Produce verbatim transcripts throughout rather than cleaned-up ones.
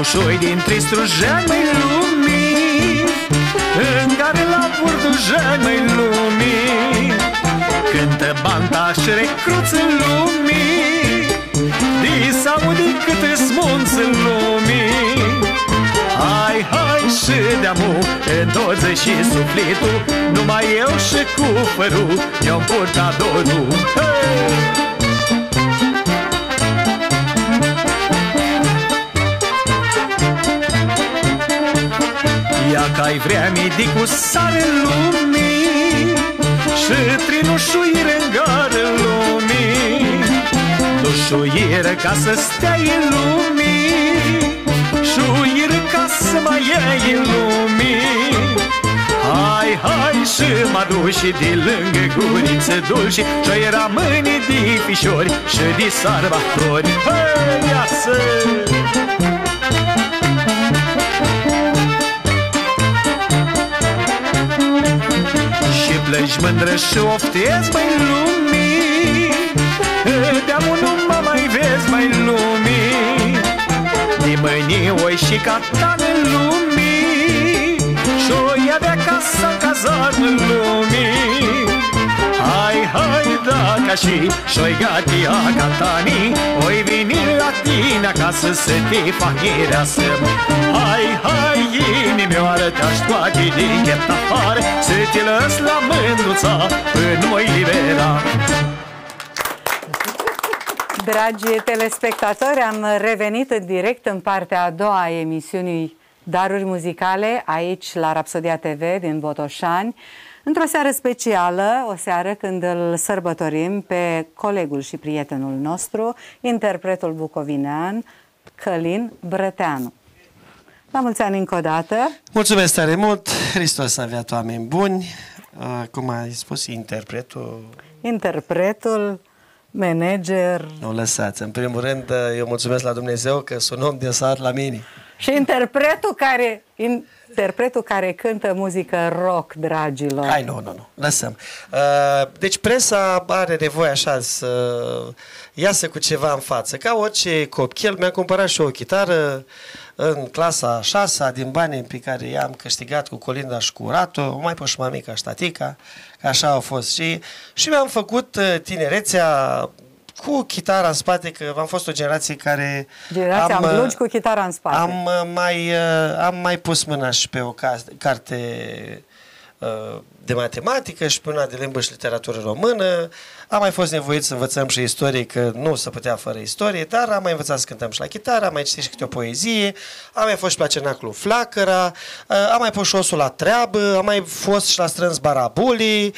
bușoi dintre strujani, măi, lumii, în care la burdujani, măi, lumii, cântă banda și recruți în lumii, dis aude cât-s munți în lumii. Hai, hai și de-amu, în toți și sufletul, numai eu și cufărul ne-am purtat dorul. Hey! Ia că-ai vrea medicul sare lumii și trinușuire în gară lumii, dușuire ca să stea în lumii, șuire ca să mai iei în lumii. Hai, hai și mă duci de lângă guriță dulci și-i rămâne de fișori și de sărbători. Hai, viață! Și plângi mândră și oftezi, măi, lumii, de-amu nu mă mai vezi, măi, lumii, nimănii oi și catan în lumii, și-o avea casa în cazarnă în lumii. Hai, hai, dacă și și-o-i gatia catanii, oi veni la tine acasă să te fac mireasă. Hai, hai, inimioară, te-aș scoate de chept afară, să te lăs la mândruța până mă libera. Dragi telespectatori, am revenit în direct în partea a doua a emisiunii Daruri Muzicale, aici la Rapsodia T V din Botoșani, într-o seară specială, o seară când îl sărbătorim pe colegul și prietenul nostru, interpretul bucovinean Călin Brăteanu. La mulți ani încă o dată! Mulțumesc tare mult! Hristos a avut oameni buni! Uh, cum ai spus, interpretul... Interpretul... manager... Nu lăsați. În primul rând, eu mulțumesc la Dumnezeu că sunt om din sat la mine. Și interpretul care, interpretul care cântă muzică rock, dragilor. Hai, nu, nu, nu. Lăsăm. Deci presa are nevoie așa să iasă cu ceva în față. Ca orice copil, mi-am cumpărat și o chitară în clasa a șasea din banii pe care i-am câștigat cu Colinda și cu Rato, o mai pus și mamica și tatica, că așa au fost și, și mi-am făcut tinerețea cu chitara în spate, că am fost o generație care... Generația am, am blugi cu chitara în spate. Am mai, am mai pus mâna și pe o carte de matematică și pe una de limbă și literatură română. Am mai fost nevoit să învățăm și istorie, că nu se putea fără istorie, dar am mai învățat să cântăm și la chitară, am mai citit și câte o poezie, am mai fost și la Cernaclu Flacăra, am mai fost și osul la treabă, am mai fost și la strâns barabulii.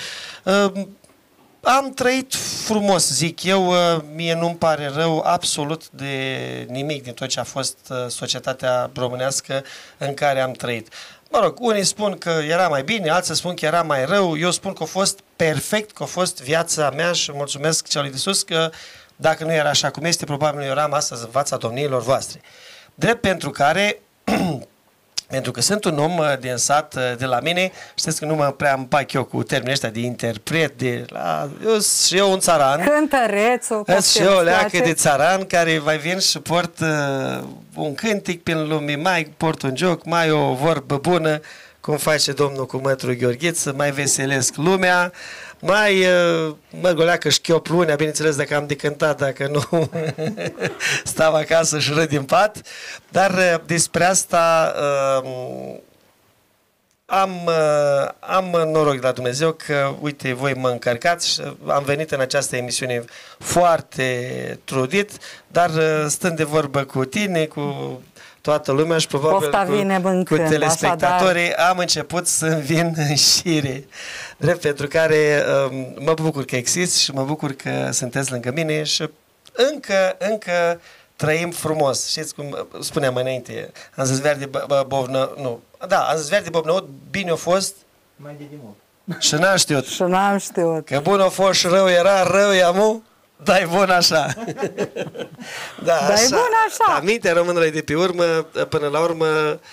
Am trăit frumos, zic eu, mie nu-mi pare rău absolut de nimic din tot ce a fost societatea românească în care am trăit. Mă rog, unii spun că era mai bine, alții spun că era mai rău, eu spun că a fost perfect, că a fost viața mea și mulțumesc celui de sus că dacă nu era așa cum este, probabil nu eram astăzi în fața domniilor voastre. Drept pentru care... Pentru că sunt un om din sat de la mine, știți că nu mă prea împac eu cu termenii ăștia de interpret, de la... Eu sunt și eu un țaran. Cântărețul. Sunt și eu o leacă de țaran care mai vin și port uh, un cântic prin lume, mai port un joc, mai o vorbă bună, cum face domnul cu mătru Gheorghiță, mai veselesc lumea, mai uh, mă goleacă șchiop lunea, bineînțeles dacă am de cântat, dacă nu stau acasă și râd din pat, dar uh, despre asta uh, am, uh, am noroc de la Dumnezeu că, uite, voi mă încărcați și am venit în această emisiune foarte trudit, dar uh, stând de vorbă cu tine, cu toată lumea și probabil cu, cu telespectatorii, așadar... am început să-mi vin în șire. Drept pentru care um, mă bucur că exist și mă bucur că sunteți lângă mine și încă, încă trăim frumos. Știți cum spuneam înainte, am zis Verdi Bovnă, nu, da, am zis Verdi Bovnăut, bine a fost mai de dimult. Și n-am știut. Și n-am știut. Că bun a fost și rău era, rău e amu. Dai bun așa. Da, Dai așa. bun așa. Da, mintea românului de pe urmă, până la urmă,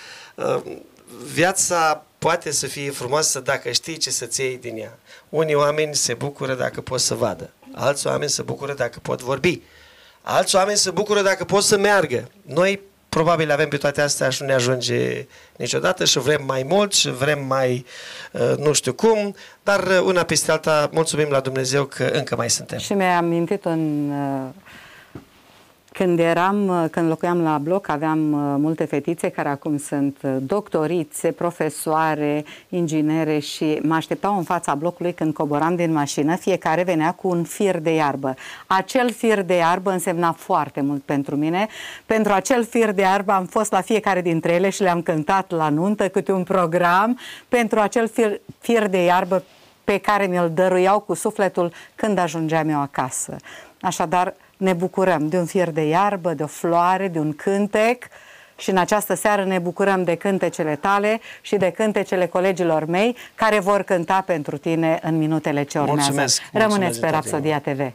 viața poate să fie frumoasă dacă știi ce să-ți iei din ea. Unii oameni se bucură dacă pot să vadă. Alți oameni se bucură dacă pot vorbi. Alți oameni se bucură dacă pot să meargă. Noi probabil avem pe toate astea și nu ne ajunge niciodată și vrem mai mult și vrem mai nu știu cum, dar una peste alta mulțumim la Dumnezeu că încă mai suntem. Și mi-ai amintit un... Când eram, când locuiam la bloc, aveam multe fetițe care acum sunt doctorițe, profesoare, inginere și mă așteptau în fața blocului când coboram din mașină, fiecare venea cu un fir de iarbă. Acel fir de iarbă însemna foarte mult pentru mine. Pentru acel fir de iarbă am fost la fiecare dintre ele și le-am cântat la nuntă câte un program pentru acel fir, fir de iarbă pe care mi-l dăruiau cu sufletul când ajungeam eu acasă. Așadar, ne bucurăm de un fir de iarbă, de o floare, de un cântec și în această seară ne bucurăm de cântecele tale și de cântecele colegilor mei care vor cânta pentru tine în minutele ce urmează. Mulțumesc, Rămâneți mulțumesc pe Rapsodia T V.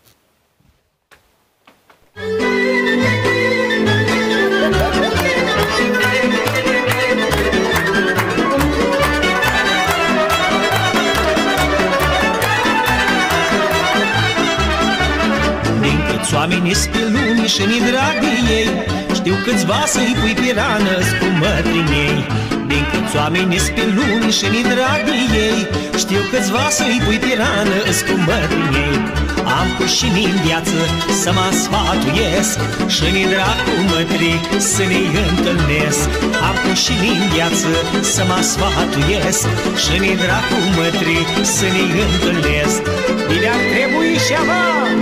Oamenii-s pe lumii și ni drag de ei, știu câțiva să-i pui pe rană-s cu mătrinei. Din câți oamenii-s pe lumii și ni drag de ei, știu câțiva să-i pui pe rană-s cu mătrinei. Am cu și în viață să mă sfatuiesc și ni drag cu mătrii să ne întâlnesc. Am cu și în viață să mă sfatuiesc și ni drag cu mătrii să ne întâlnesc. Bine-ar trebui și ava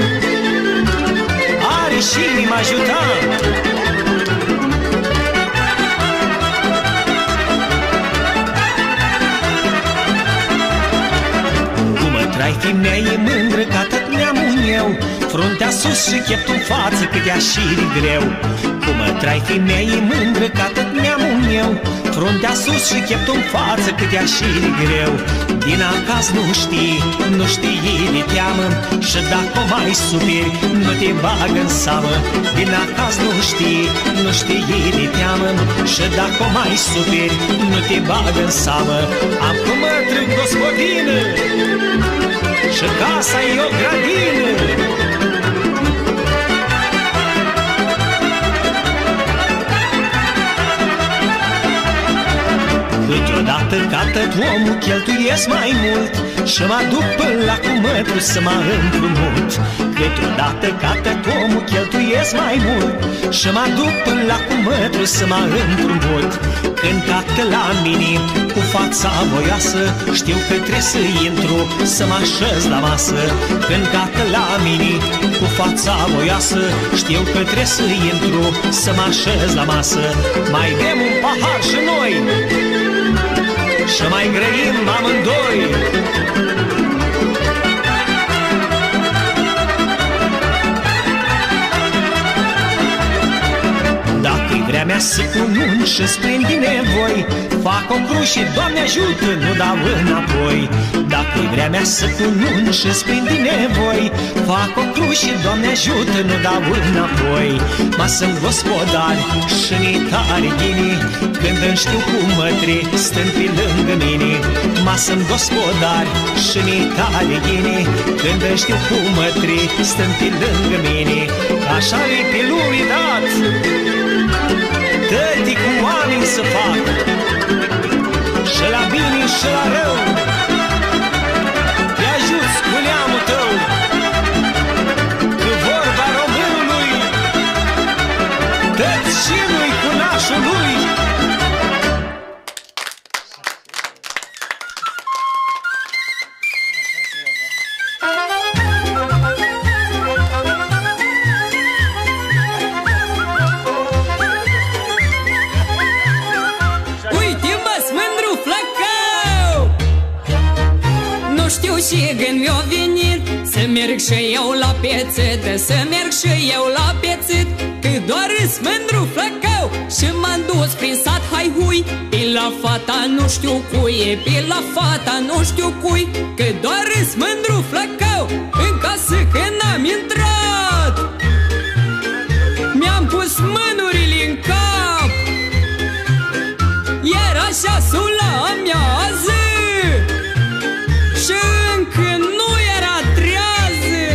are și inima ajuta. Cum trai femeie e mândră ca tot neamul meu, fruntea sus și cheptul în față cât ea și de greu. Cum trai femeie e mândră ca tot neamul meu, fruntea sus și cheptul în față cât ea și de greu. Din acasă nu știi, nu știi de teamă și dacă o mai superi, nu te bagă în seamă. Din acasă nu știi, nu știi de teamă și dacă o mai superi, nu te bagă în seamă. Am cu mătră gospodină și casa e o grădină. Câteodată ca tot omul cheltuiesc mai mult și mă duc până la cu mătru să mă împrumut. Câteodată ca tot omul cheltuiesc mai mult și mă duc până la cu mătru să mă împrumut. Când cată la mine cu fața voioasă, știu că trebuie să intru să mă așez la masă. Când cată la mine cu fața voioasă, știu că trebuie să intru să mă așez la masă. Mai bem un pahar și noi și mai grăim amândoi. Dacă-i vrea mea să cunun și splindi nevoi, fac o cruce, Doamne ajută, nu dau înapoi. Dacă-i vrea mea să cunun și splindi nevoi, fac o cruce, Doamne ajută, nu dau înapoi. Ma sunt gospodari și ni tare ghini, când îmi știu cu mătri stând pe lângă mine. Ma sunt gospodari și ni tare ghini, când îmi știu cu mătri stând pe lângă mine. Așa e pe lume dat, tătii cu oameni să fac, și la bine și la rău, te ajuți cu neamul tău. Că vorba românului, dă-ți și lui cu nașul lui. Și gând mi-a venit să merg și eu la piețetă, să merg și eu la piețet, că doar îs mândru flăcău și m-am dus prin sat, hai hui, pe la fata nu știu cui, pe la fata nu știu cui, că doar îs mândru flăcău. În casă când am intrat, mi-am pus mânurile în cap, iar așa sula amiază și încă nu era trează.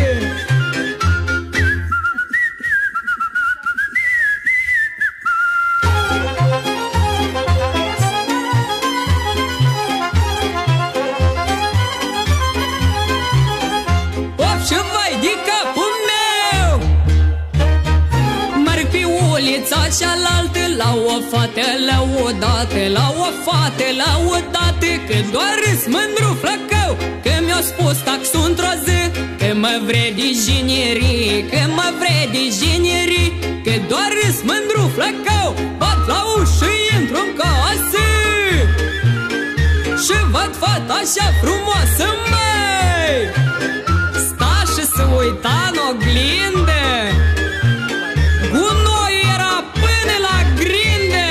cealaltă, la o fată lăudată, la o fată lăudată, că doar râs mândru flăcău, că mi-a spus taxul într-o zi, că mă vrei de jinerii, că mă vrei de jinerii, că doar râs mândru flăcău, bat la ușă, intru-n casă și văd fata așa frumoasă, măi, sta și se uita în oglindă, gunoiul era până la grindă.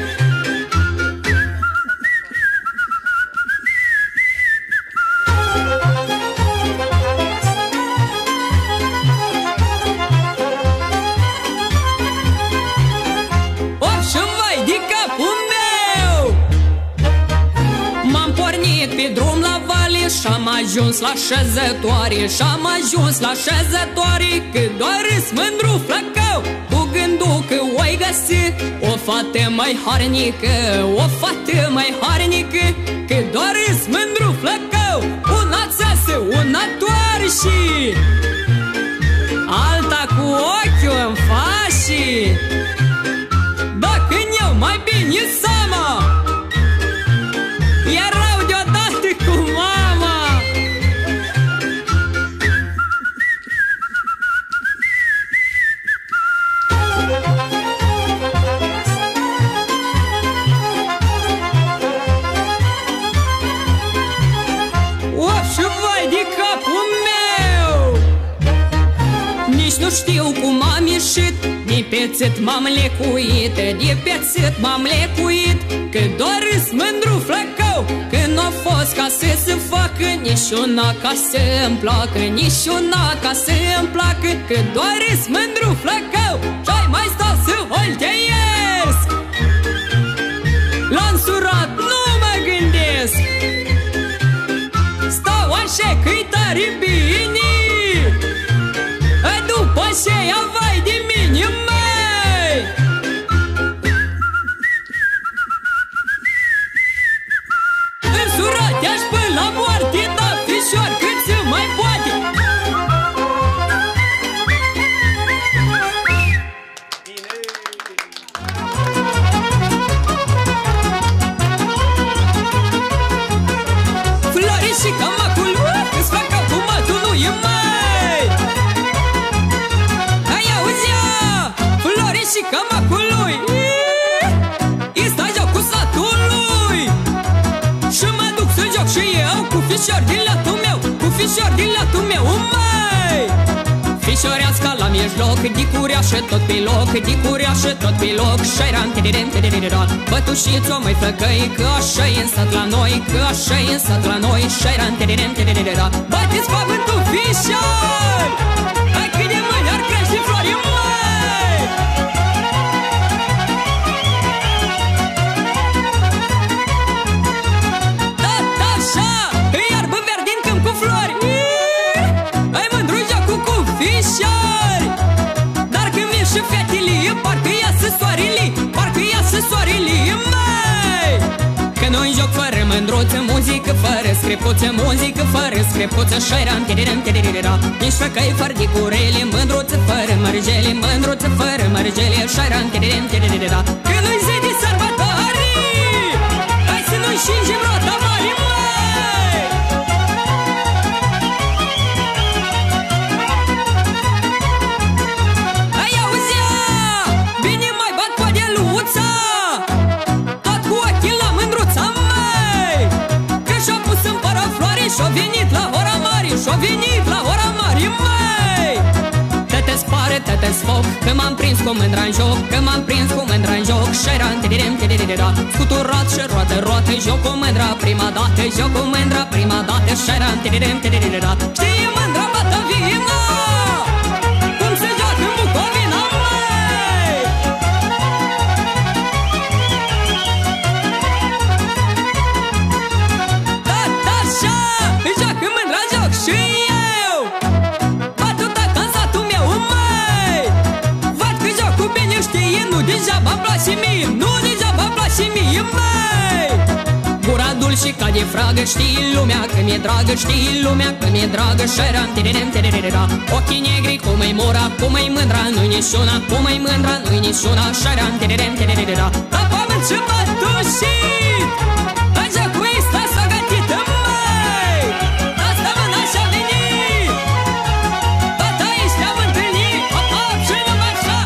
Of și vai de capul meu, m-am pornit pe drum la vale și-am ajuns la șezătoare, și-am ajuns la șezătoare, că doar râs mândru flăcău, cu gândul că o-i găsi o fată mai harnică, o fată mai harnică, că doar râs mândru flăcău, una țeasă, una toarși, alta cu ochiul în fașii. Dacă ne-au mai bine seama, erau deodată cu mama. Of și vai de capul meu, nici nu știu cum am ieșit, de pe țât m-am lecuit, de pe țât m-am lecuit, că doar râs mândru flăcău, că n-a fost ca să se facă nici una ca să-mi placă, nici una ca să-mi placă, că doar râs mândru flăcău, și-ai mai stat să holteiesc, l-am surat, nu mă gândesc, stau așa că-i tare bine, după aceea vai de mine, măi. Însurat aș până la moarte, da, fișor, cât se mai poate. Flori și camacul, îți fac ca cu matul, nu e mai. Hai auzi-a, Flori și camacului, îi stai joc cu satului, și mă duc să joc și eu cu fișor din latul meu, cu fișor din latul meu, măi. Fișoreasca la mijloc, dicureașă tot pe loc, dicureașă tot pe loc, șairan, tidirem, tidirira, bătușițo mai flăcăi, că așa e în sat la noi, că așa e în sat la noi, șairan, tidirem, tidirira, bateți pământul fișor, hai cât de mâini ar crește flori, măi. Da, da, așa, e iarbă verde în câmp cu flori, ai mândru jocul cu fișori, dar când vin și fetele, parcă iasă soarele, parcă iasă soarele, măi. Că noi joc fără mândruță, muzică fără scripuță, muzică fără scripuță, șairan, tidirem, tidirira, nici făcăi fără de curele, mândruță fără mărgele, mândruță fără mărgele, șairan, tidirem, tidirira, că noi zi de sărbătoare, hai să nu șingem rota mare, măi. Hai auzi-a, bine mai bat podeluța, tot cu ochii la mândruța, măi, că și-a pus în pară floare și-a venit la ora mare, și-a venit la ora mare, măi. Te-te spare, te-te foc, că m-am prins cu mândra-n joc, că m-am prins cu mândra-n joc, șairan, tidirem, tidirira, scuturat și roată, roată, joc cu mândra prima dată, joc cu mândra prima dată, șairan, tidirem, tidirira, știi mândra bată vina, cum se joacă în Bucovina, măi. Da, da, așa, joacă mândra joc și eu, batuta ca în satul meu, măi. Văd că joc cu bine știe, nu degeaba-mi place mie, nu degeaba-mi place mie, măi. Gura dulce și ca de fragă. Știi lumea că mi-e dragă, știi lumea că mi-e dragă. Șeram, tirerem, tirerera. Ochii negri, cum e mora, cum e mândra, nu-i niciuna, cum e mândra, nu-i niciuna. Șeram, tirerem, tirerera. La pământ și mătușit, așa cu ăsta s-a gătită, măi. Asta mă n-așa venit, tot aici te-am întâlnit. Hop, hop, și numai așa.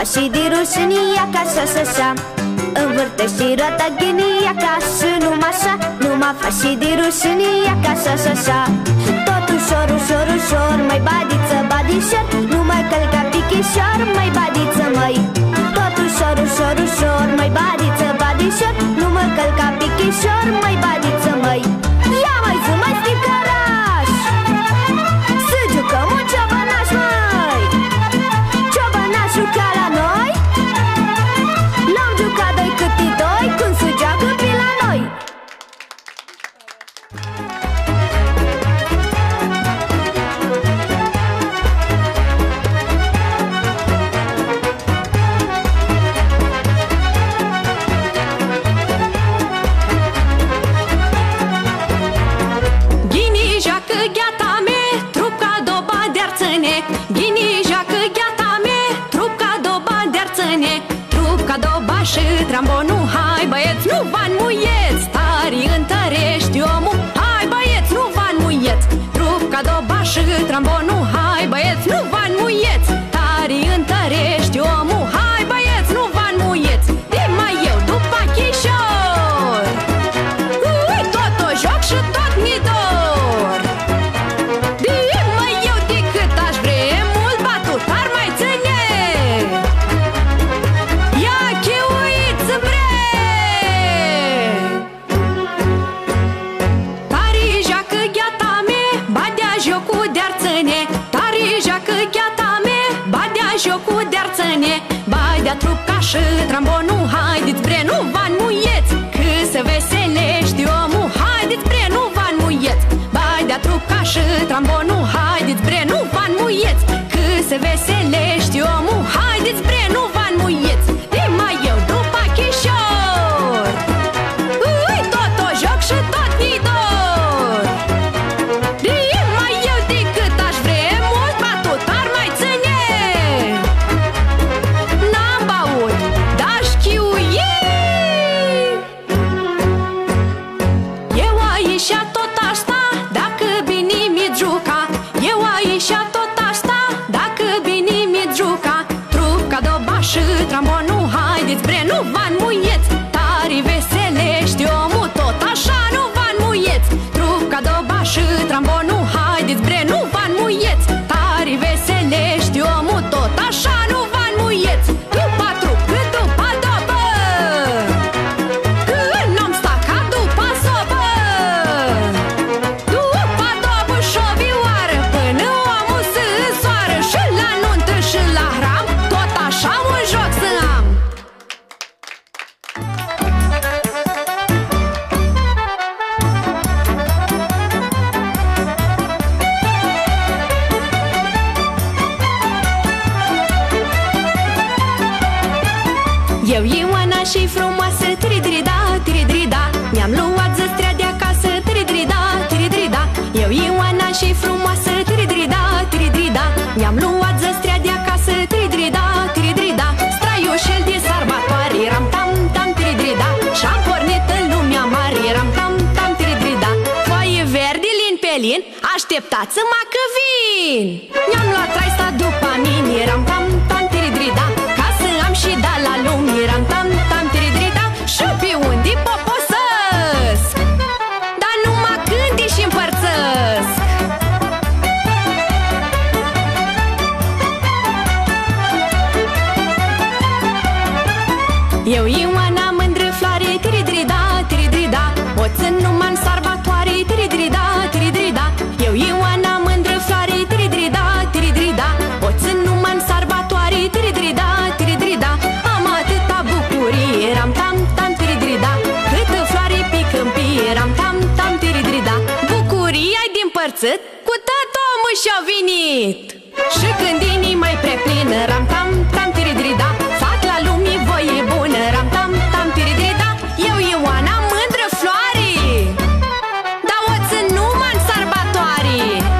faci și de rușinia ca așa și așa. Învârte și roata ghinia ca și numai așa. Nu mă faci și de rușinia ca așa și așa. Tot ușor, ușor, ușor, mai badiță, badișor. Nu mai călca pichișor, mai badiță, măi. Tot ușor, ușor, ușor, mai badiță, badișor. Nu mă călca pichișor, mai badiță, măi. Ia mai zi, mai sticăraș, să jucăm un ciobănaș, măi. Ciobănașul ca la noi l-am jucat doi câte doi când se joacă pe la noi. Și trambonul, hai băieți, nu vă înmuieți, tari întărești omul. Hai băieți, nu vă înmuieți, trup ca doba și trambonul. Hai băieți, nu vă înmuieți, tari întărești omul. Hai băieți, nu vă înmuieți, de mai eu după chișor. Ui, tot o joc și tot mi dor. De mai eu decât aș vrea, mult batut ar mai ține. Jocul de-arțăne, badea trup ca și trambonul. Haideți bre, nu vă înmuieți, că se veselești omul. Haideți bre, nu vă înmuieți, badea trup ca și trambonul. Haideți bre, nu vă înmuieți, că se veselești omul. Haideți bre, nu vă înmuieți, de mai eu după chișor. Ui, tot o joc și tot mi dor. De mai eu decât aș vrea, mult batut ar mai ține. Trambonul, haideți bre, nu vă înmuieți, tari veselești omul, tot așa nu vă înmuieți. Trup ca doba și trambonul, haideți bre, nu vă înmuieți, tari veselești omul, tot așa nu vă înmuieți. După trup, cât după dobă, când n-om sta ca după sobă. După dobă și-o vioară, până omul se însoară. Și la nuntă și la hram, tot așa un joc să am. Eu Ioana și frumoasă, tiri-diri-da, tiri-diri-da, mi-am luat zăstrea de acasă, tiri-diri-da, tiri-diri-da. Eu Ioana și frumoasă, tiri-diri-da, tiri-diri-da, mi-am luat zăstrea de acasă, tiri-diri-da, tiri-diri-da. Straiușel de sărbătoare, ram-tam-tam, tiri-diri-da, și-am pornit în lumea mare, ram-tam-tam, tiri-diri-da. Foaie verde, lin pe lin, așteptați-mă că vin. Mi-am luat traista după mine, ram-tam-tam, tiri-diri-da, ca să am și da la lume, ram-tam-tam, tiri-diri-da. Și pe unde poposăsc, dar numai cânte și împărțăsc. Eu Ioana mândră floare, tiri-diri-da, tiri-diri-da, o țin numai în sărbătoare, tiri-diri-da, tiri-diri-da. Eu Ioana mândră floare, tiri-diri-da, tiri-diri-da, o țin numai în sărbătoare, tiri-diri-da, tiri-diri-da. Am atâta bucurie, ram-tam-tam, tiri-diri-da, câtă floare pe câmpie, ram-tam-tam, tiri-diri-da. Bucuria-i din părțit, cu tot omul și-a venit. Și când inima-i prea plină, ram-tam-tam, tiri-diri-da, fac la lumii voie bună, ram-tam-tam, tiri-diri-da. Eu Ioana mândră floare, dar o țin numai în sărbătoare.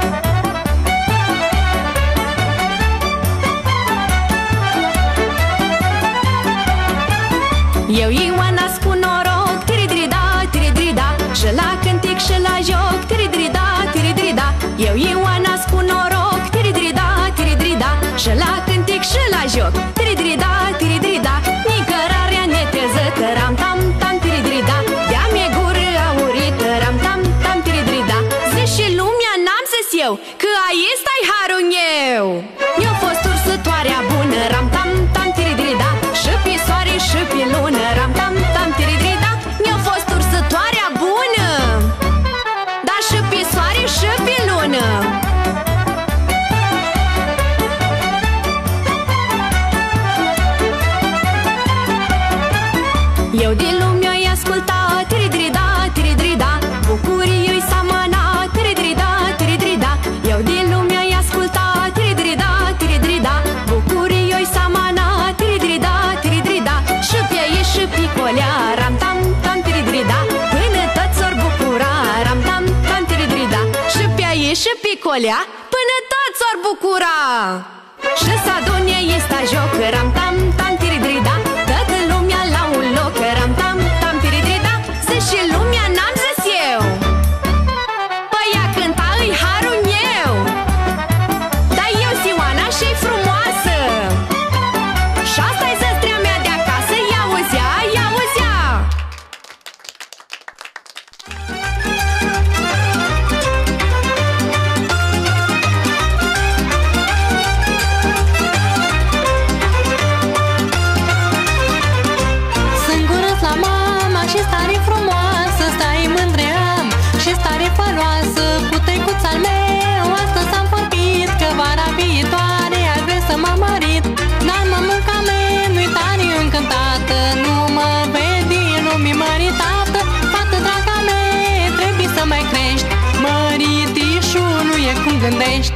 Eu Ioana spun noroc, tiri-diri-da, tiri-diri-da, și la cântic și la joc, tiri-diri-da, tiri-diri-da. Eu Ioana spun noroc, tiri-diri-da, tiri-diri-da, și la cântic și la din lume o-i asculta, tiri-diri-da, tiri-diri-da, bucurii-i samana, tiri-diri-da, tiri-diri-da. Eu din lume o-i asculta, tiri-diri-da, tiri-diri-da, bucurii-i samana, tiri-diri-da, tiri-diri-da. Și pe-i și picolea, ram-tam-tam, tiri-diri-da, până toți s-or bucura, ram-tam-tam, tiri-diri-da. Și pe-i și picolea, până toți s-or bucura. Și s-adune este joc, ram-tam-tam, tiri-diri-da, toată lumea la un loc, ram-tam-tam, tiri-diri-da. Să și lumea n-am zis eu, păi ea cânta, îi harul meu. Dar eu Sioana și-i frumoasă, și asta-i zăstrea mea de acasă, ia-uzi-a, ia-uzi-a. Cu tăicuț-al meu, astăzi am vorbit că vara viitoare aș vrea să mă mărit. Dar mămuca mea nu-i tare încântată, nu mă vede, nu mi măritată. Fată draga mea, trebuie să mai crești, măritișul nu e cum gândești.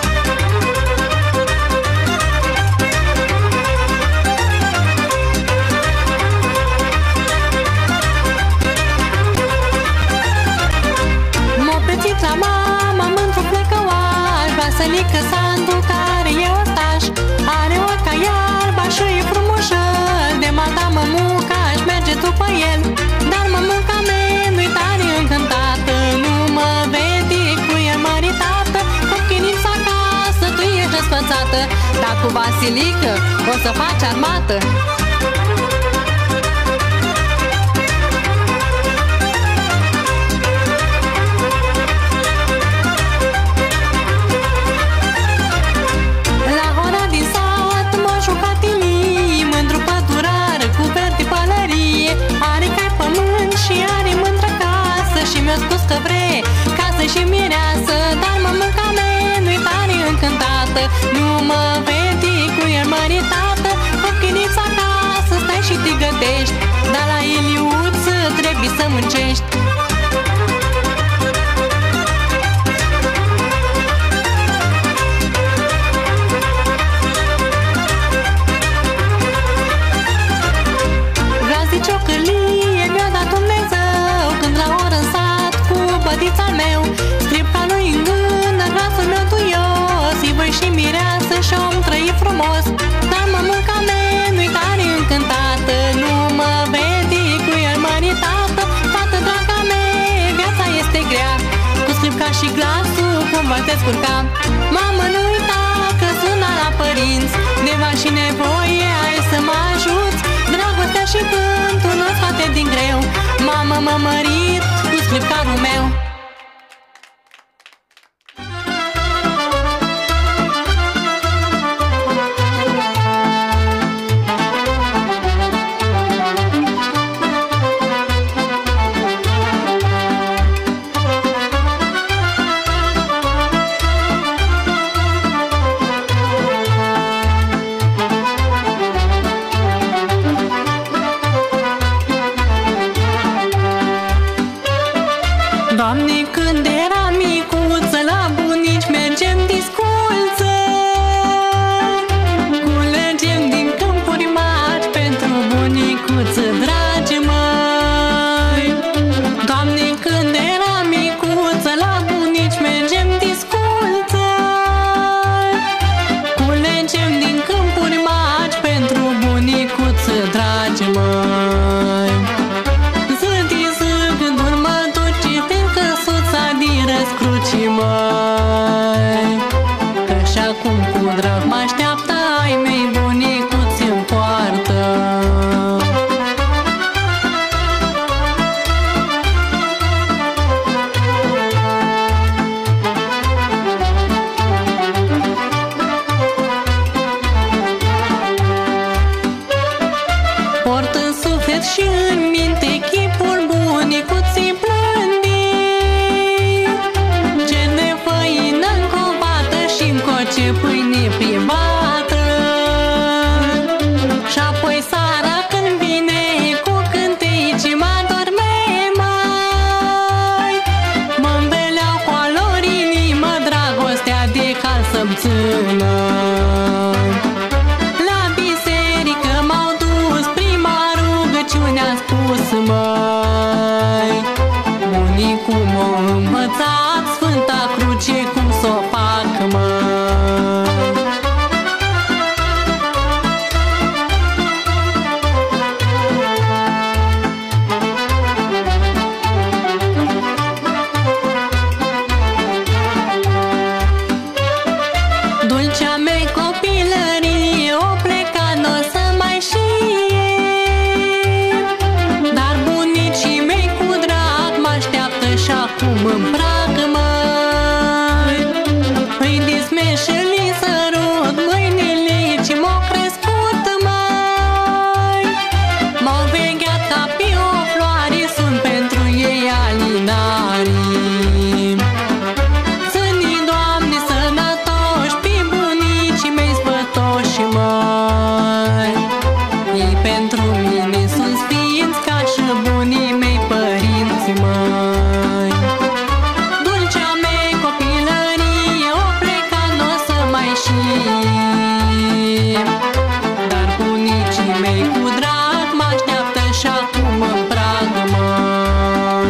La mama mântru plăcăoaș, Vasilică Sandu, care e ostaș. Are oca iarba și e frumușel, de mata mămuca aș merge după el. Dar mămuca mea nu-i tare încântată, nu mă vede cu el măritată. Copchinița acasă, tu ești răsfățată, dar cu Vasilică o să faci armată. Mi-a spus că vrei casă și mireasă, dar mămuca mea nu-i tare încântată, nu mă vede cu el măritată. Copchinița acasă, stai și te gătești, dar la Iliuță trebuie să muncești. Vrazi ciocălie mi-a dat Dumnezeu când la oră în sat cu bătița-l meu. Stripca lui în gând, dar glasul meu duios, îi voi și mireasă și-om trăi frumos. Dar mămuca mea nu-i tare încântată, nu mă vede cu el măritată. Fată draga mea, viața este grea, cu stripca și glasul cum vă te scurca. Mamă, nu uita că suna la părinți, neva și nevoie ai să mă ajuți. Dragostea și cântul nu scoate din greu, mamă mă mărit cu scripcarul meu. Doamne, când eram micuță, la bunici mergem disculță, culegem din câmpuri mari pentru bunicuță, dragi măi. Doamne, când eram micuță, la bunici mergem disculță, culegem din câmpuri mari pentru bunicuță, dragi măi. Răscruci, măi, că și-acum cu drag mă așteaptă ai mei bunicuți în poartă. Port în suflet și în minte chipul bunicuții blândi, ce pâine privată. Și apoi seara când vine cu cântei micuțână. La biserică m-au dus, prima rugăciune a spus, măi, bunicul m-a învățat Sfânta Cruce cum s-o fac, măi. Dulcea mea copilărie o plecat, n-o să mai știe, dar bunicii mei cu drag mă așteaptă și acum în prag, măi. Îi dismeș și li sărut mâinile ce m-au crescut, măi. M-au vegheat ca pe o floare, sunt pentru ei alinarii. Să-ni, Doamne, sănătoși, pe bunicii mei sfătoși, măi. Ei pentru mine sunt sfinți, ca și bunii mei părinți, măi. Dulcea mea copilărie o plecat, n-o să mai știe, dar bunicii mei cu drag mă așteaptă și acum în prag, măi.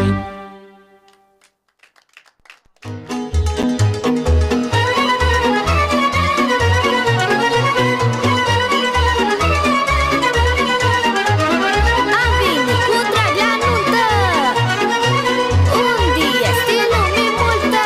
Am venit cu drag la nuntă, unde este lume multă.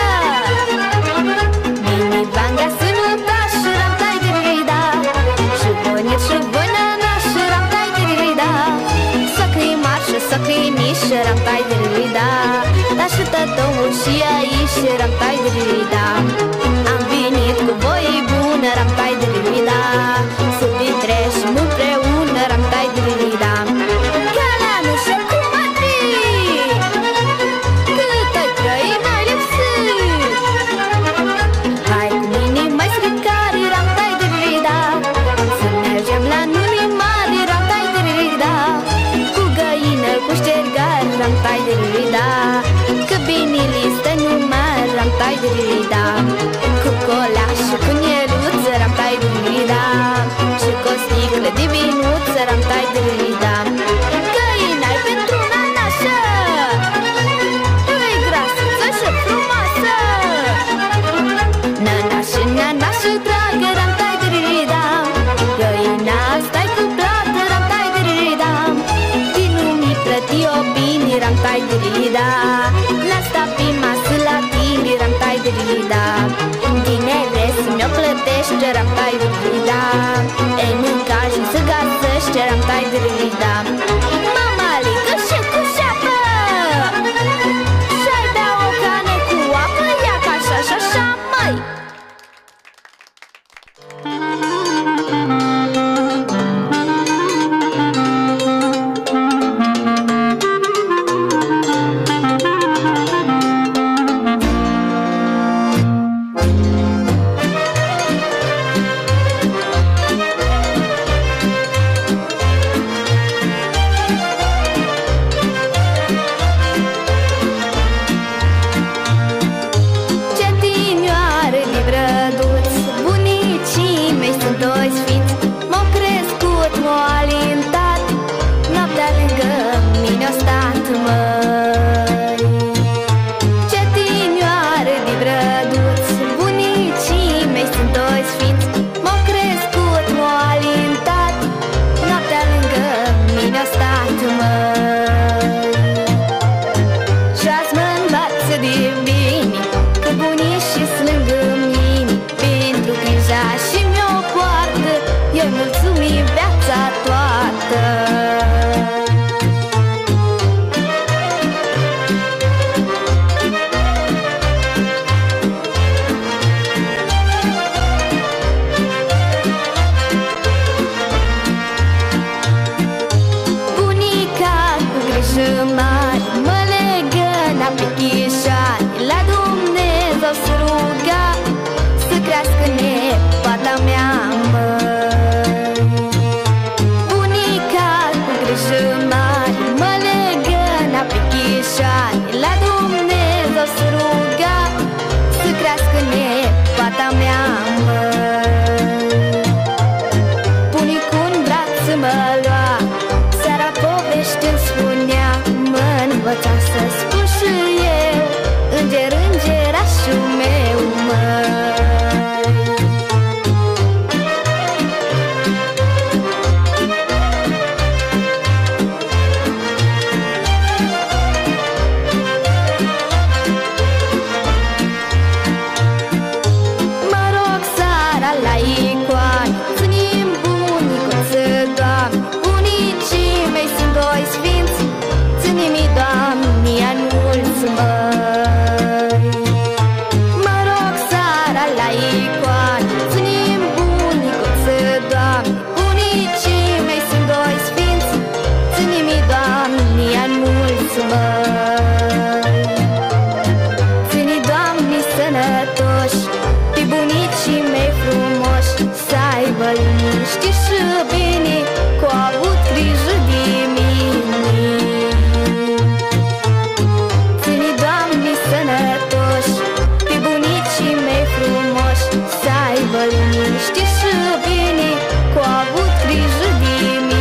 Mini banga sănuta și ramtai de rida, și bonit și bunăna și ramtai de rida. Socrii mari și socrii mici și ramtai de rida, dar și tătăul și aici și ramtai de rida. Am venit cu voi bună, ramtai de rida, să petrecem împreună, ramtai de rida. Ca la nu știu cum ar fi, cât ai trăit n-ai lipsit. Hai cu mine mai stricari, ramtai de rida, să mergem la nuni mari, ramtai de rida. Cu găină, cu ștergari, ramtai de rida, că bine listă numai, ramtai de rida. Cu colaș și cu nieluță, ramtai de rida, și cu o sticlă de vinuță, ramtai de rida. Găina-i pentru nanașă, îi grasă și frumoasă. Nanașă, nanașă dragă, ramtai de rida, găina stai cu plată, ramtai de rida. Din nu-mi plăti o bine, ramtai de rida, la sta pe masă la tine, ramtai de rida. Din vrei să mi-o plătești, ramtai de rida, ei mânca și să găsești, ramtai de rida. Mama lică și cu șapă, și-ai bea o cană cu apă, ia ca așa și așa, măi. măi. Ține, Doamne, sănătoși pe bunicii mei frumoși, să aibă liniște și bine, că au avut grijă de mine. Ține, Doamne, sănătoși pe bunicii mei frumoși, să aibă liniște și bine, că au avut grijă de mine.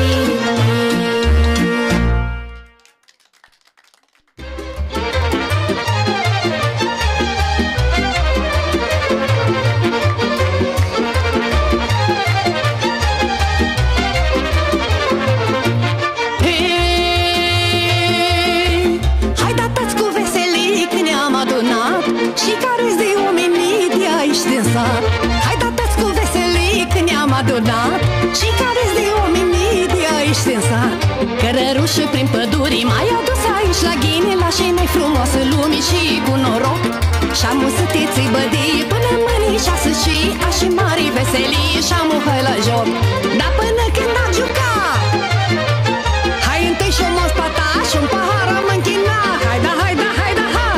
Hai datați cu veselii că ne-am adunat și care-s de omenii de aici din sat. Hai datați cu veselii că ne-am adunat și care-s de omenii de aici din sat. Cărărușă prin păduri m-ai adus aici la ghine, la cei mai frumoasă lume și cu noroc. Și-am să te ții bădii până mâini șasă și așa mari veselii și-am o hai la joc. Dar până când a juca, hai întâi și-o mos pata și-un pahar am închina. Hai da, hai da, hai da, ha!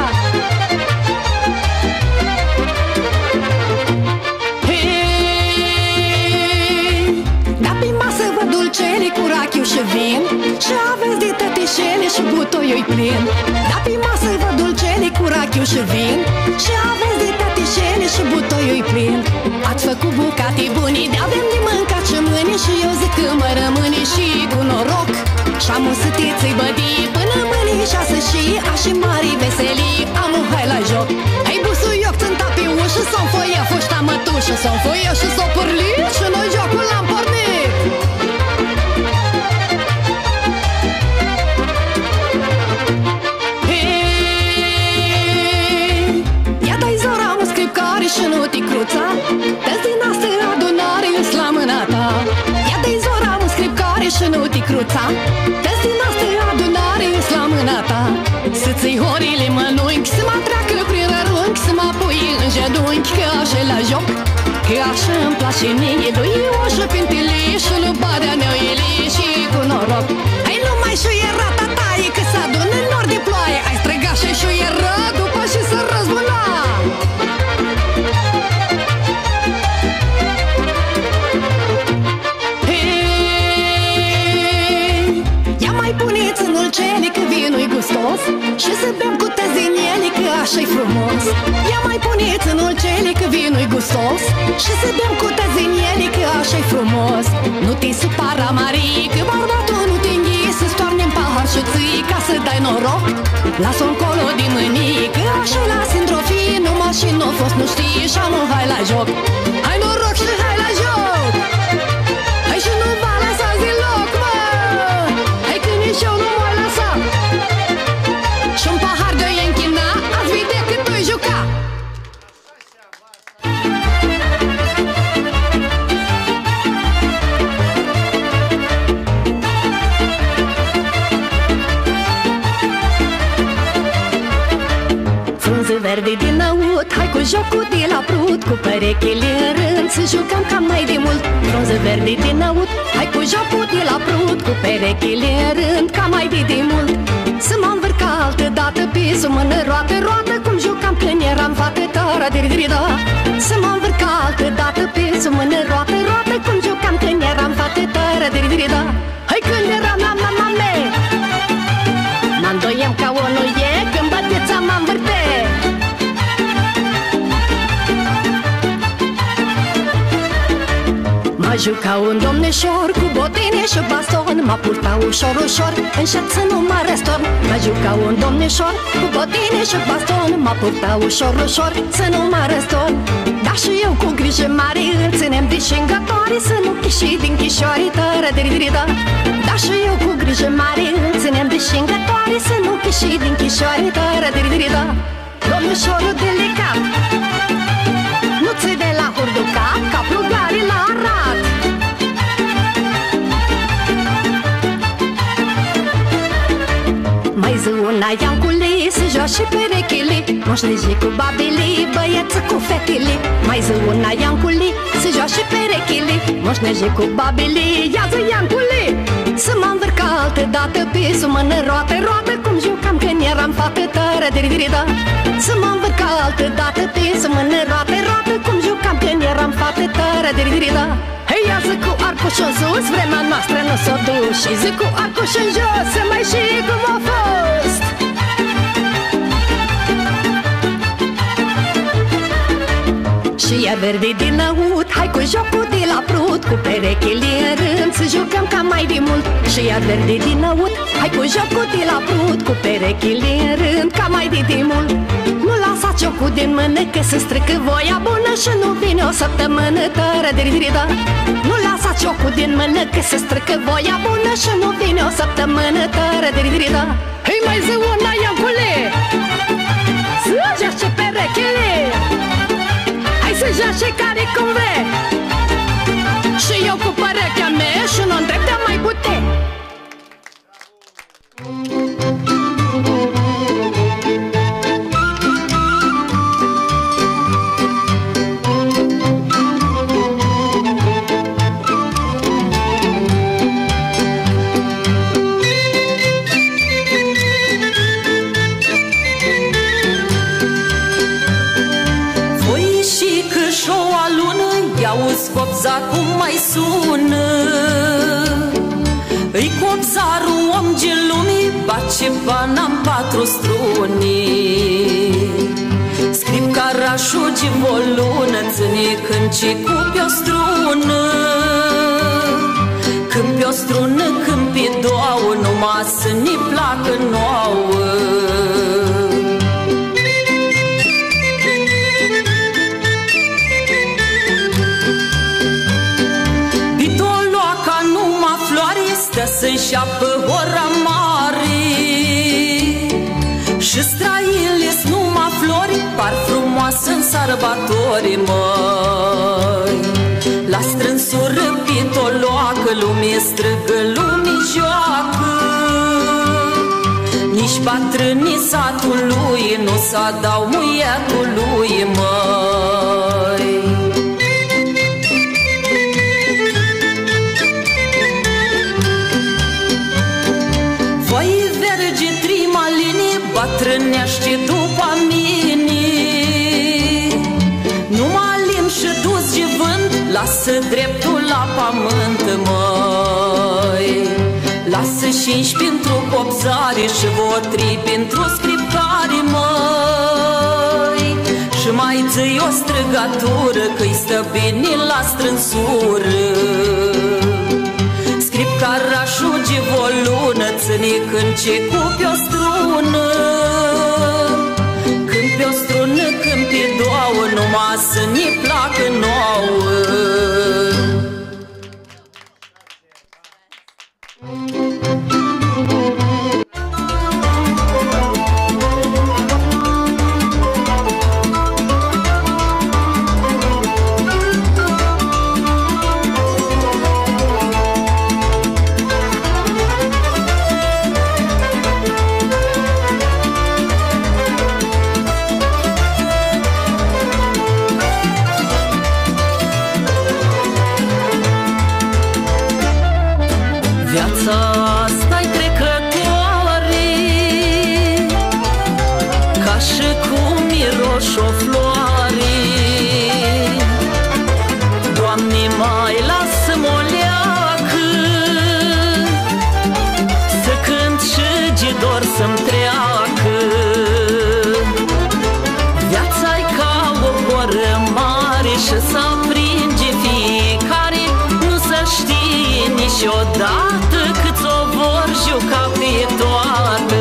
Hei, da pe masă vă dulcele cu rachiu și vin și aveți de tătișele și butoiul plin. Da pe masă vă dulcele cu rachiu și vin și aveți de tătișele și butoiul plin. Ați făcut bucate bune, de-avem de mâncat și mâine și eu zic că mă rămâne și cu noroc. Și-am o să te ții bădii până mâine șasă și așa mari veselii am un hai la joc. Hai busuioc țânta pe ușă, s-o foia foșta mătușă, s-o foia și s-o părlit și noi jocul l-am pornit. Hei, ia dai zora un scripcare și nu te cruța, dă-ți din astă adunare îs la mâna ta. Ia dai zora un scripcare și nu te cruța, dă-ți din astă adunare îs la mâna ta. Să-ți iei horile mănunchi, să mă treacă prin rărunchi, să mă pui în jedunchi, că așa la joc. Că așa îmi place mie, doi oșă pintilie și lubarea neoilie și cu noroc. Hai numai șuiera ta taie, că s-adună în nor de ploaie. Ai striga și șuieră după și să răzbuna. Hei, ia mai puneți în ulcele că vinul-i gustos și să bem cu tăziniele că așa-i frumos. Ia mai puneți în ulcele că vinul-i gustos și să bem cu tăziniele că așa-i frumos. Nu te supara, Marie, că bărbatul nu te înghie, să stoarne-n pahar și ții ca să dai noroc. Lasă-o încolo de mânie, că așa-i la sindrofie, numai și n-o fost nu știi și-am un hai la joc. Hai noroc și hai la joc! Hai și nu va lăsa deloc, mă! Hai că nici eu nu m-ai lăsat. Și-un pahar de-o închina, ați vedea cât o-i juca. Frunze verde din aut, hai cu jocul de la prut, cu perechile în rând să jucăm cam mai de mult. Frunze verde din aut, hai cu jocul de la prut, cu perechile în rând cam mai de de mult. Să mă învârc altă dată pe sumână roată, roată, cum jucam când eram fată, tara dir-dir-da. Să mă învârc altă dată pe sumână roată, roată, cum jucam când eram fată, tara dir-dir-da. Hai când eram la mama-me, mă-ndoiem ca o nuie, când băteța mă învârte. Mă juca un domnișor cu botine și baston, mă purta ușor, ușor, încet să nu mă răstorn. Mă juca un domnișor cu botine și baston, mă purta ușor, ușor, să nu mă răstorn. Dar și eu cu grijă mare îl ținem de șingătoare, să nu chiși din chișoare, tără dir-dir-da. Dar și eu cu grijă mare îl ținem de șingătoare, să nu chiși din chișoare, tără dir-dir-da. Domnișorul delicat, nu ți de la hurducat, ca plugare la Arad. Mai zi una Iancule să joace perechile, moșneji cu babele, băieță cu fetele. Mai zi una Iancule să joace perechile, moșneji cu babele, ia zi Iancule. Să mă învârc altă dată pe sumână roată, roată, cum jucam că diri-diri-da. Să mă învârt ca altă dată, tinsă mână roată, roată, cum jucam când eram fată, tără diri-diri-da. Hei, ia zic cu arcușul în sus, vremea noastră nu s-o duc. Și zic cu arcușul în jos, să mai și cum a fost. Și ea verde din aut, hai cu jocul de la prut, cu perechile în rând, să jucăm ca mai de mult. Și ea verde din aut, hai cu jocul de la prut, cu perechile în rând, ca mai de de mult. Nu lasa jocul din mână, că se strică voia bună și nu vine o săptămână, tără diri-diri-da. Nu lasa jocul din mână, că se strică voia bună și nu vine o săptămână, tără diri-diri-da. Hei, mai zi una, Iancule, să joace perechile, să joace care cum vre. Și eu cu părechea mea și nu-n dreptea mai bute. Auzi copza cum mai sună, îi copzarul om de lumii, bace bana-n patru strunii. Scrip carașul de volună, ține când ce cu pe-o strună. Când pe-o strună, când pe două, numai să ne placă nouă. Să-și apă ora mare și straile-s numai flori, par frumoasă în sărbători, măi. La strânsură pitoloacă, lumea strigă, lumii joacă. Nici bătrânii satului nu s-adau muietului, măi. Bătrânește după mine, numai lim și dus de vânt, lasă dreptul la pământ, măi. Lasă șinci pentru copzare și votri pentru scriptare, măi. Și mai zi o strigătură, că-i stă bine la strânsură. Scrip carașul de volună, ține când ce cu pe-o strună. Când pe-o strună, când pe două, numai să ne placă nouă. Niciodată cât o vor juca pe toată.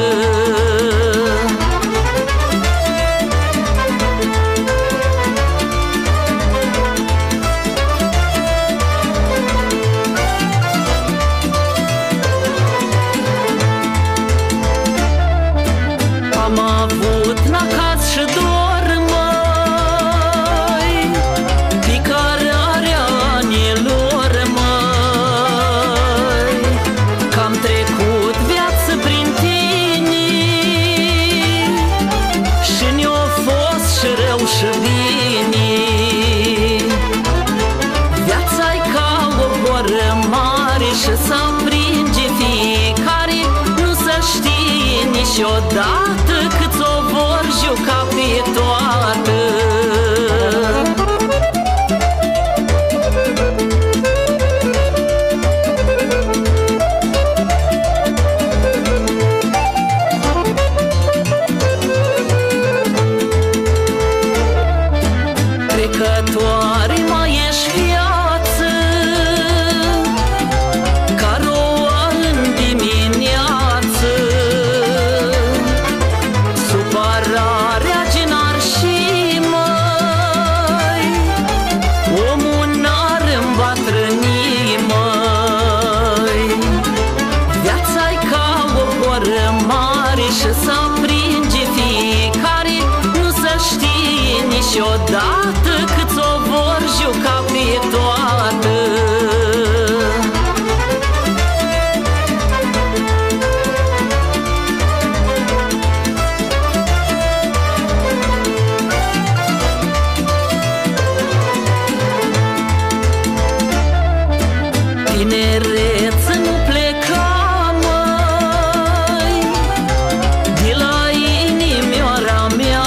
Am avut nacaz și dor, măi, picarea anilor, măi, că-am trecut viață prin tine și ne-o fost și rău și bine. Viața-i ca o goră mare și s-aprinde fiecare, nu se știe niciodată cât o vor juca pe toată. Trecătoare mai ești viață, ca roa în dimineață. Supărarea gen-ar și măi, omul n-ar îmbătrâni măi. Viața-i ca o goră mare și să împringe fiecare, nu să știe niciodată cât o vor juca pe toată. Tinerețe nu pleca măi, de la inimioara mea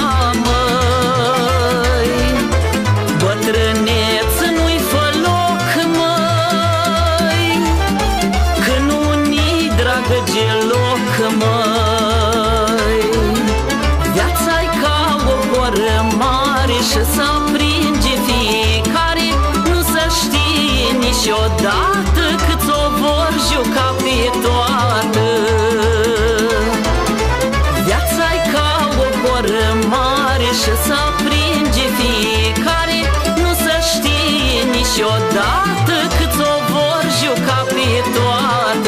măi. Bătrânețe nu-i fă loc măi, că nu-ni dragă geloc măi. Viața-i ca o goră mare și să împringe fiecare, nu să știe niciodată cât o vor juca pe toată. Viața-i ca o goră mare și să împringe fiecare, nu să știe niciodată cât o vor juca pe toată.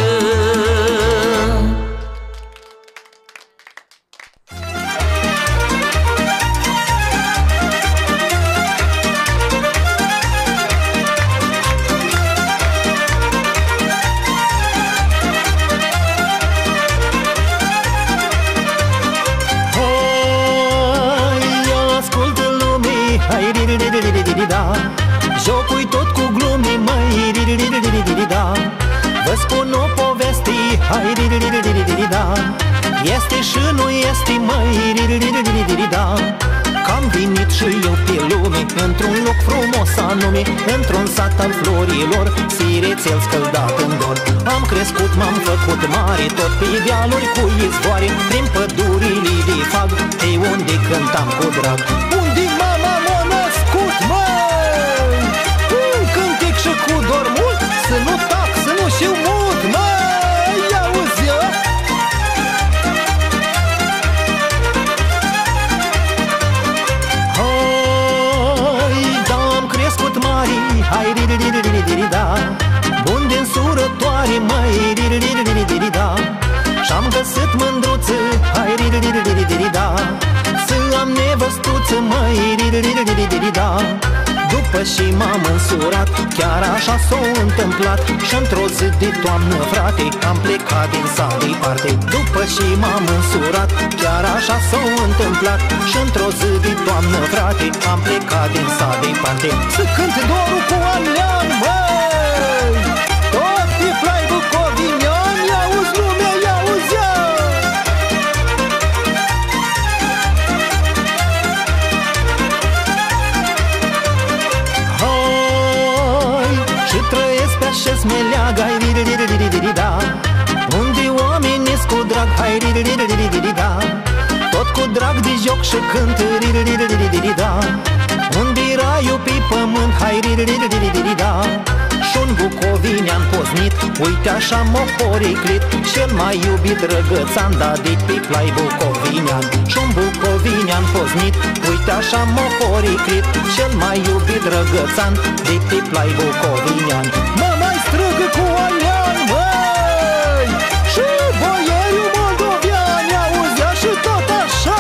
Da. Jocul tot cu glumi, măi, da. Vă spun o poveste, hai, da. Este și nu este, măi, da. Că-am venit și eu pe lume, într-un loc frumos anume, într-un sat al florilor, sirețel scăldat în dor. Am crescut, m-am făcut mare, tot pe dealuri cu izvoare, prin pădurile de fag, de unde cântam cu drag. Unde mama m-a născut, măi? Un cântec și cu dor mult, să nu tac, să nu știu mult, măi, auzi-o? Hai, da, am crescut mari, hai, ri-ri-ri-ri-ri-ri-da, bun din surătoare, măi, ri-ri-ri-ri-ri-ri-da. Și-am găsit mândruță, hai, ri-ri-ri-ri-ri-ri-da, să am nevăstuță, măi, ri-ri-ri-ri-ri-ri-da. După și m-am însurat, chiar așa s-a întâmplat, și într-o zi de toamnă, frate, am plecat din sat departe. După și m-am însurat, chiar așa s-a întâmplat, și într-o zi de toamnă, frate, am plecat din sat departe. Să cânt dorul cu alean, măi, tot pe plai bucovinian, i-auzi lumea, i-auzea. Și trăiesc pe așa smeleagă, hai, ri-ri-ri-ri-ri-ri-da, unde oamenii-s cu drag, hai, ri-ri-ri-ri-ri-ri-da, tot cu drag de joc și cânt, ri-ri-ri-ri-ri-ri-da, unde raiul pe pământ, hai, ri-ri-ri-ri-ri-da. Și-un bucovinean poznit, uite așa m-a poriclit, cel mai iubit răgățan, da, de pe plai bucovinean. Și-un bucovinean poznit, uite așa m-a poriclit, cel mai iubit răgățan, de pe plai bucovinean. Mă mai strâgă cu alean, măi, și boieriul moldovean, i-auzea și tot așa.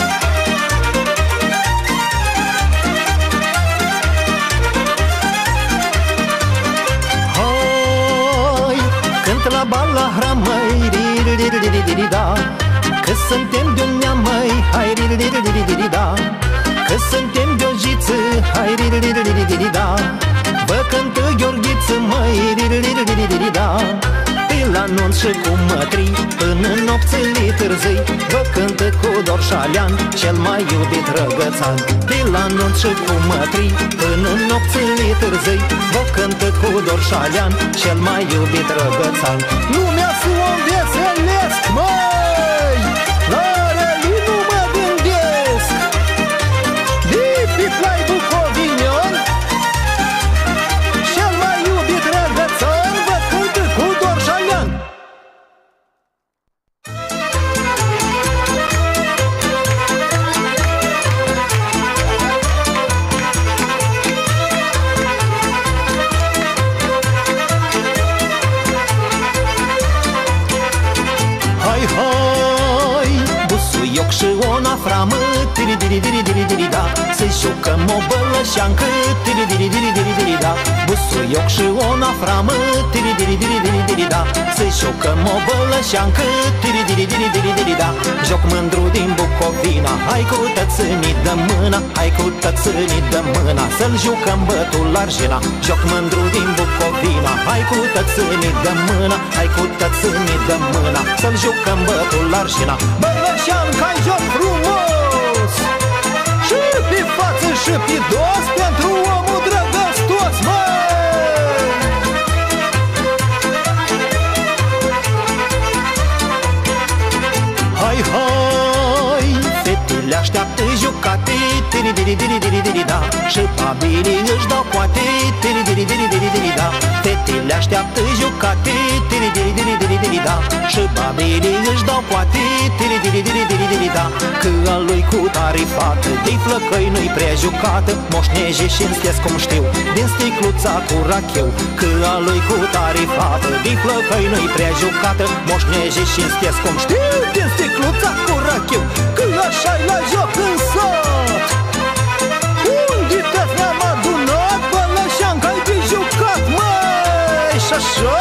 La bal la hram, măi, ri-ri-ri-ri-ri-ri-da, că suntem de-un neam, măi, hai, ri-ri-ri-ri-ri-ri-da, că suntem de-o jiță, hai, ri-ri-ri-ri-ri-da, vă cântă Gheorghiță, măi, ri-ri-ri-ri-ri-da, pe la nunț și și cu mătrii, până nopțile târzii, vă cântă cu dor șalean, cel mai iubit răgățan. De la nunți și cu mătrii, până nopțile târzii, vă cântă cu dor șalean, cel mai iubit răgățan. Lumea să o înveselesc, măi, la răi nu mă gândesc. De pe plai bucovinion, cel mai iubit răgățan, vă cântă cu dor șalean. Hai, hai, busuioc și o naframă, tiri diri diri diri diri da, să-i jucăm o bălășeancă, tiri diri diri diri diri da. Busuioc și o naframă, tiri diri diri diri diri da, să-i jucăm o bălășeancă, tiri diri diri diri diri da. Joc mândru din Bucovina, hai cu tățânii de mâna, hai cu tățânii de mâna, să-l jucăm bătul argina. Joc mândru din Bucovina, hai cu tățânii de mâna, hai cu tățânii de mâna, să-l jucăm bătul argina. Bălășeanca-i joc frumos, și pe față și pe dos, pentru omul drăgăstos, măi! Hai, hai, fetele așteaptă jucate, tiri diri diri diri diri da, și pabilii își dau coate, tiri diri diri diri diri da. Fetele așteaptă jucate, tiri diri diri diri diri da, și pabilii își dau coate, tiri diri diri diri diri da. Că al lui cu tare fată, de-i flăcăi nu-i prea jucată, moșneje și-n stes cum știu, din sticluța cu racheu. Că al lui cu tare fată, de-i flăcăi nu-i prea jucată, moșneje și-n stes cum știu, din sticluța cu racheu. Că așa-i la joc în sat, unde te-ți ne-am adunat, bălășeanca-i de jucat, măi, și așa?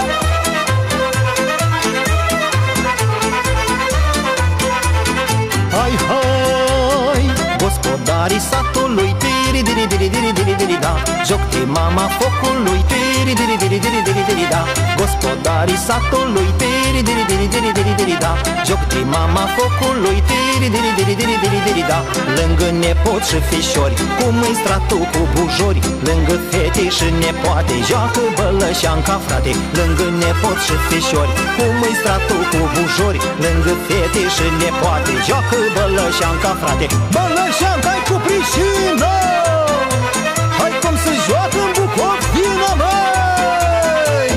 Hai, hai, gospodarii satului, tiri diri diri diri diri diri da, joc de mama focului, tiri diri diri diri diri diri da. Gospodarii satului, tiri diri diri diri diri diri da, joc de mama focului, tiri diri diri diri diri diri da. Lângă nepoți și fișori, cu mâini stratul cu bujori, lângă fete și nepoate, joacă bălășeanca, frate. Lângă nepoți și fișori, cu mâini stratul cu bujori, lângă fete și nepoate, joacă bălășeanca, frate. Bălășeanca-i cu prișină, hai cum se joacă în Bucovina, măi!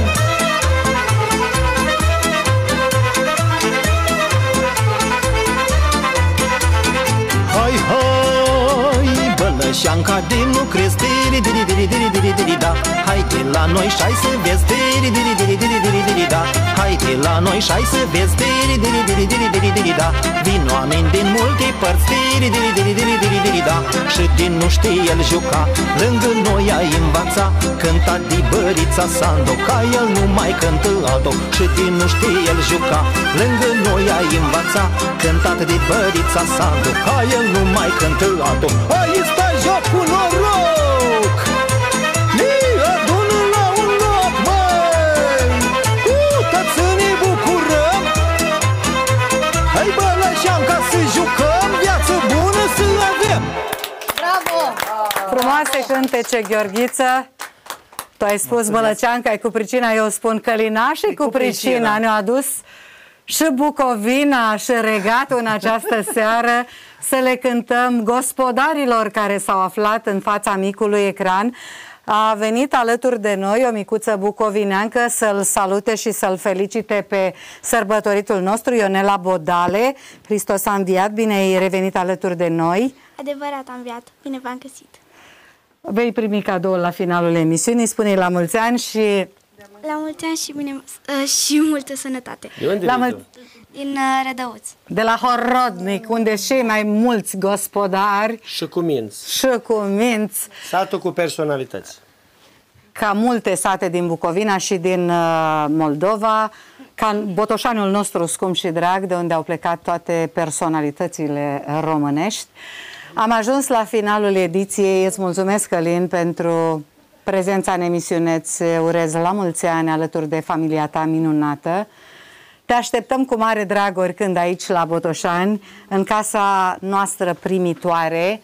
Hai, hai, bălășeanca de nu crezi, diri diri diri diri diri diri da. Hai de la noi și-ai să vezi, diri diri diri diri diri diri da. Hai de la noi și-ai să vezi, diri diri diri diri diri diri da. Vin oameni din multe părți, diri diri diri diri diri diri da. Și din nu știe el juca, lângă noi ai învăța, cânta de bărița Sando, ca el nu mai cântă alto. Și din nu știe el juca, lângă noi ai învăța, cântat de bărița Sando, ca el nu mai cântă alto. Aici stai joc cu noroc, ne adună la un loc, măi, cu tățânii bucurăm. Hai bălășeanca să jucăm, viață bună să avem. Bravo! Frumoase cântece, Gheorghiță. Tu ai spus Bălăceanca-i cu pricina, eu spun Călinașii cu pricina. Ne-au adus și Bucovina și regatul în această seară să le cântăm gospodarilor care s-au aflat în fața micului ecran. A venit alături de noi o micuță bucovineancă să-l salute și să-l felicite pe sărbătoritul nostru, Ionela Bodale. Hristos a înviat, bine ai revenit alături de noi. Adevărat, am înviat, bine v-am găsit. Vei primi cadoul la finalul emisiunii, spune-i la mulți ani și... La mulți ani și, bine, uh, și multă sănătate. De unde la vii tu? Din uh, Rădăuț. De la Horodnic, unde cei mai mulți gospodari Și cu minți. și cu minți, Satul cu personalități. ca multe sate din Bucovina și din uh, Moldova, ca Botoșanul nostru scump și drag, de unde au plecat toate personalitățile românești. Am ajuns la finalul ediției. Îți mulțumesc, Călin, pentru prezența în emisiune. Îți urez la mulți ani alături de familia ta minunată. Te așteptăm cu mare drag oricând aici la Botoșani, în casa noastră primitoare.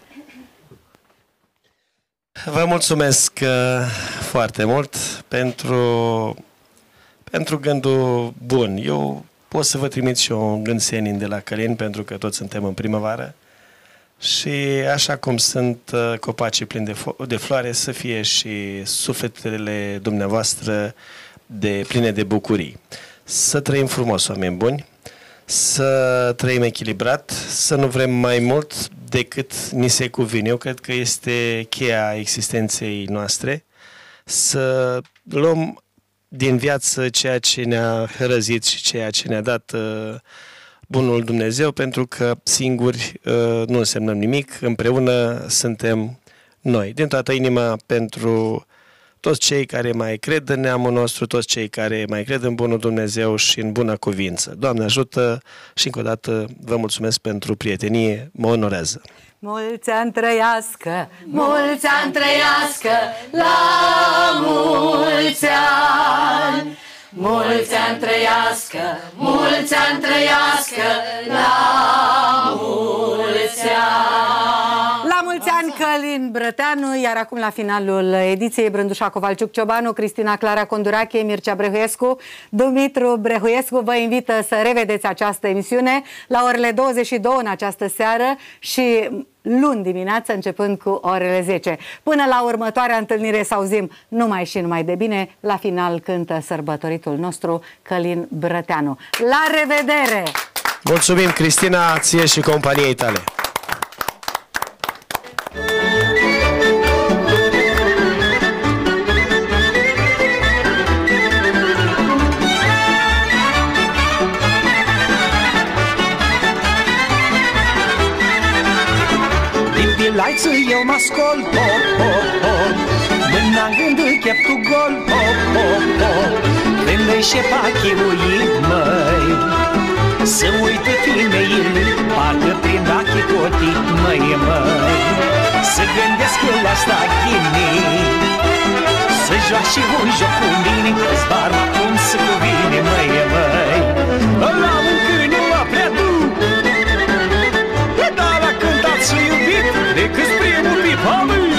Vă mulțumesc uh, foarte mult pentru, pentru gândul bun. Eu pot să vă trimit și eu un gând senin de la Călin, pentru că toți suntem în primăvară. Și așa cum sunt uh, copacii plini de, de floare, să fie și sufletele dumneavoastră de pline de bucurii. Să trăim frumos, oameni buni, să trăim echilibrat, să nu vrem mai mult decât ni se cuvine. Eu cred că este cheia existenței noastre, să luăm din viață ceea ce ne-a hărăzit și ceea ce ne-a dat uh, bunul Dumnezeu, pentru că singuri uh, nu însemnăm nimic, împreună suntem noi. Din toată inima pentru toți cei care mai cred în neamul nostru, toți cei care mai cred în bunul Dumnezeu și în bună cuvință. Doamne ajută și încă o dată vă mulțumesc pentru prietenie, mă onorează. Mulți ani trăiască, mulți ani trăiască, la mulți ani! Mulți ani trăiască, mulți ani trăiască, la mulți ani! La mulți ani Călin Brăteanu, iar acum la finalul ediției Brândușa Covalciuc Ciobanu, Cristina Clara Condurache, Mircea Brehuiescu, Dumitru Brehuiescu vă invită să revedeți această emisiune la orele douăzeci și două în această seară și luni dimineață începând cu orele zece. Până la următoarea întâlnire să auzim numai și numai de bine. La final cântă sărbătoritul nostru Călin Brăteanu. La revedere! Mulțumim, Cristina, ție și companiei tale! Laiță eu mă scol, hop, hop, hop, mâna în gândul cheptul gol, hop, hop, hop, când îi șepa chiuit, măi, să uită femeile, parcă prin ochii cotit, măi, măi, să gândesc la asta chinii, să joace un joc cu mine, că-ți barba cum să cuvine, măi, măi, ăla un câine la prea dur, dar a cântat și iubit, decât primul pipa lui.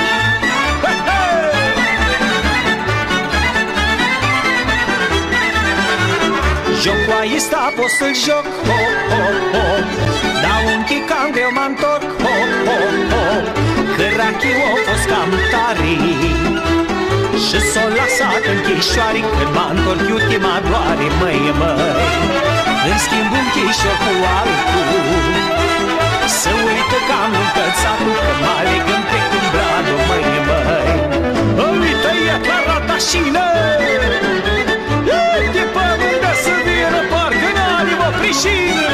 Jocul ăsta pot să-l joc, hop, hop, hop, dar un chic cam greu mă întorc, hop, hop, hop, că rachiul a fost cam tare și s-o lăsat închișoare, când mă întorc iute mă doare, măi, măi. În schimb un chișor cu altul, să uită că am încălțat-o, că mă aleg în plec în bradul, măi, măi. Îmi tăiat la ratașină, de pământă să vină, parcă n-are o prișină.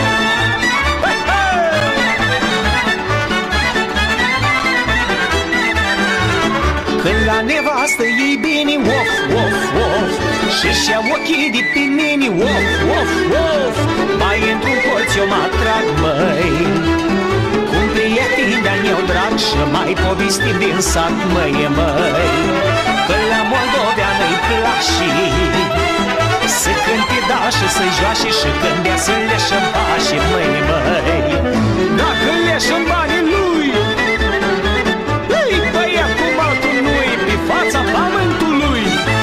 Când la nevastă ei bine, of, of, of, și-și ia ochii de pe mine, of, of, of, mai într-un colț eu mă atrag, măi, cum prietenii de-a meu drag și mai povestim din sat, măi, măi, că la moldoveană-i place să cânte da și să joace și când ea să leșă-n pașe, măi, măi, dacă leșă-n banii lui, îi băiat cum altul nu-i pe fața pământului.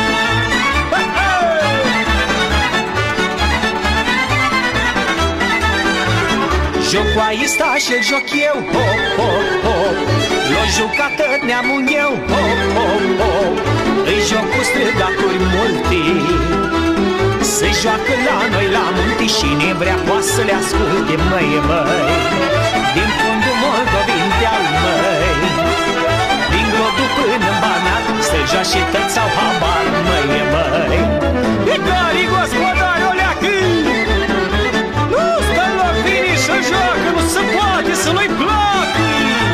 Jocul ăsta și-l joc eu, hop, hop, hop, l-o jucat neamul meu, hop, hop, hop, îi joc cu strădaturi multe, se joacă la noi la munte și ne vrea poate să le asculte, măi, măi, din fundul Moldovin de-al măi, din Glodul până în Banat, să joace tăți sau habar, măi, măi. E care-i gospodari o leacă, nu stă în loc, vine și joacă, nu se poate să nu-i placă.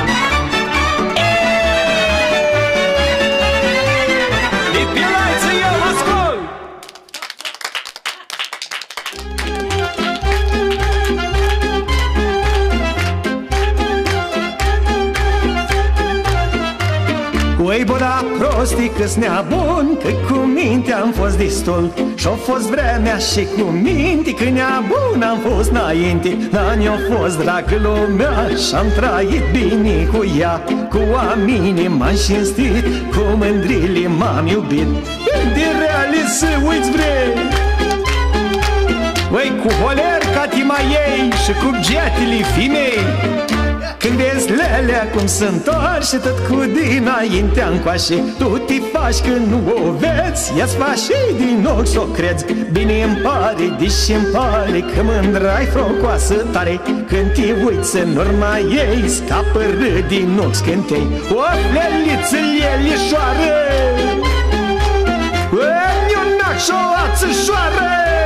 De pe laiță eu mă scol. Uei, bora, prostii că-s neabun, că cu minte am fost destul. Și-a fost vremea și cu minte, că neabun am fost înainte. Dar ne-a fost dragă lumea și-am trăit bine cu ea. Cu oamenii m-am cinstit, cu mândrile m-am iubit. De reale să uiți vrei, Băi, cu holer ca tima ei și cu bgetele femei. Când vezi lelea cum se întoarce, tot cu dinaintea încoace, tu te faci că nu o vezi, ia-ți faci și din ochi s-o crezi. Bine îmi pare, deși îmi pare că mândra-i frocoasă tare. Când te uiți în urma ei, scapă râd din ochi scântei. O, leliță, lelișoară, Ăniunac și-o ațășoară,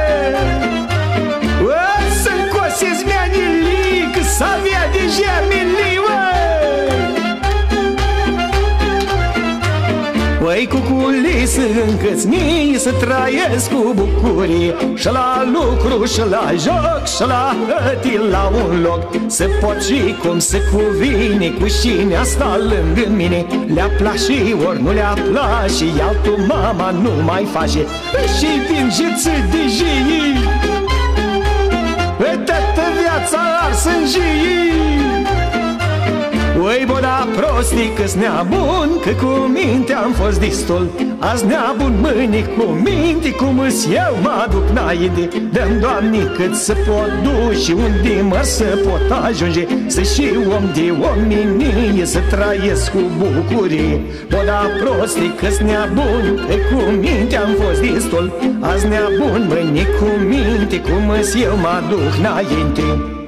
să-mi cosezi mea-nilii, că s-avea de germenii, Băi, cu culisă încă-ți mie să trăiesc cu bucurie, și la lucru, și la joc, și la hătii la un loc. Să pot și cum se cuvine, cu cine asta lângă mine. Le-a place ori nu le-a place, altul mama nu mai face. Și vin și-ți de jii, toată viața ars în jii. Oi, bă, da prostii că-s neabun, că cu minte am fost destul. Azi neabun, mâine cu minte, cum-s eu mă aduc înainte. Dă-mi, Doamne, cât să pot duce, unde mă să pot ajunge. Să și om de omenie, să trăiesc cu bucurie. Bă, da prostii că-s neabun, că cu minte am fost destul. Azi neabun, mâine cu minte, cum-s eu mă aduc înainte.